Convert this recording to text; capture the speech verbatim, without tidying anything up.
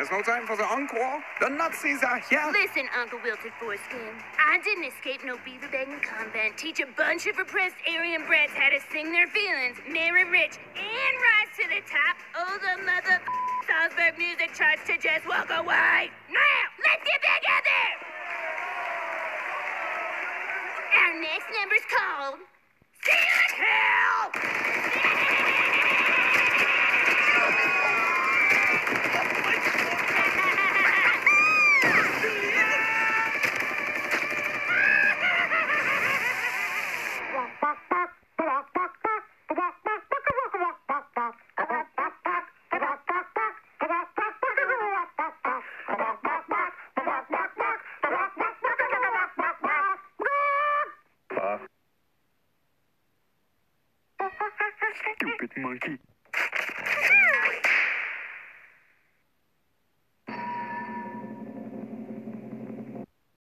There's no time for the encore. The Nazis are here. Listen, Uncle Wilted Foreskin. I didn't escape no beaver-begging convent. Teach a bunch of repressed Aryan brats how to sing their feelings, marry rich, and rise to the top. Oh, the mother Salzburg music charts to just walk away. Now, let's get back out there. Our next number's called